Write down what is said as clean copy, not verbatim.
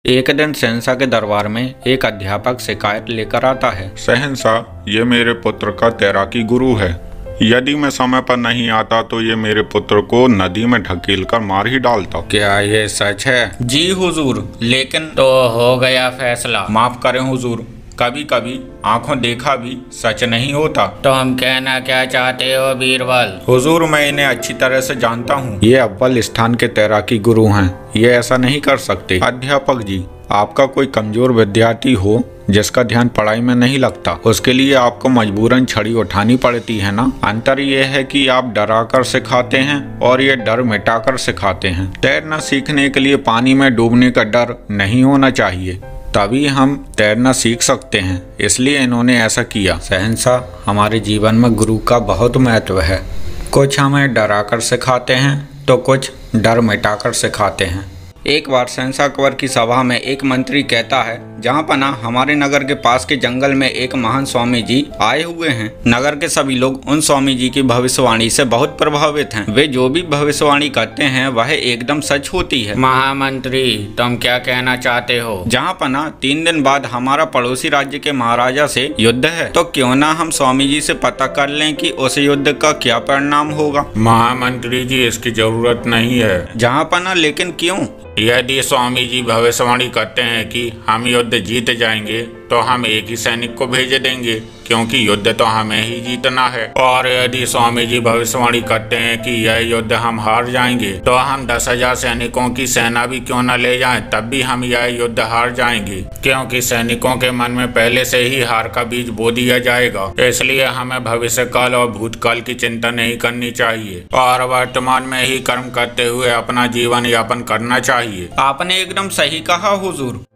एक दिन शहंशाह के दरबार में एक अध्यापक शिकायत लेकर आता है। शहंशाह, ये मेरे पुत्र का तैराकी गुरु है। यदि मैं समय पर नहीं आता तो ये मेरे पुत्र को नदी में ढकेल कर मार ही डालता। क्या ये सच है? जी हुजूर, लेकिन तो हो गया फैसला। माफ करें हुजूर, कभी कभी आंखों देखा भी सच नहीं होता। तो हम कहना क्या चाहते हो बीरबल? हुजूर, मैं इन्हें अच्छी तरह से जानता हूँ। ये अव्वल स्थान के तैराकी गुरु हैं। ये ऐसा नहीं कर सकते। अध्यापक जी, आपका कोई कमजोर विद्यार्थी हो जिसका ध्यान पढ़ाई में नहीं लगता, उसके लिए आपको मजबूरन छड़ी उठानी पड़ती है ना। अंतर ये है कि आप डरा कर सिखाते हैं और ये डर मिटा कर सिखाते हैं। तैरना सीखने के लिए पानी में डूबने का डर नहीं होना चाहिए, तभी हम तैरना सीख सकते हैं। इसलिए इन्होंने ऐसा किया। शहंशाह, हमारे जीवन में गुरु का बहुत महत्व है। कुछ हमें डरा कर सिखाते हैं तो कुछ डर मिटा कर सिखाते हैं। एक बार शहंशाह अकबर की सभा में एक मंत्री कहता है, जहाँ पना हमारे नगर के पास के जंगल में एक महान स्वामी जी आए हुए हैं। नगर के सभी लोग उन स्वामी जी की भविष्यवाणी से बहुत प्रभावित हैं। वे जो भी भविष्यवाणी करते हैं वह एकदम सच होती है। महामंत्री, तुम क्या कहना चाहते हो? जहाँ पना 3 दिन बाद हमारा पड़ोसी राज्य के महाराजा से युद्ध है, तो क्यों ना हम स्वामी जी से पता कर लें कि उस युद्ध का क्या परिणाम होगा। महामंत्री जी, इसकी जरूरत नहीं है। जहाँ पना, लेकिन क्यों? यदि स्वामी जी भविष्यवाणी करते हैं कि हम युद्ध जीत जाएंगे तो हम एक ही सैनिक को भेज देंगे, क्योंकि युद्ध तो हमें ही जीतना है। और यदि स्वामी जी भविष्यवाणी करते हैं कि यह युद्ध हम हार जाएंगे तो हम 10,000 सैनिकों की सेना भी क्यों न ले जाएं, तब भी हम यह युद्ध हार जाएंगे, क्योंकि सैनिकों के मन में पहले से ही हार का बीज बो दिया जाएगा। इसलिए हमें भविष्य काल और भूतकाल की चिंता नहीं करनी चाहिए और वर्तमान में ही कर्म करते हुए अपना जीवन यापन करना चाहिए। आपने एकदम सही कहा हुजूर।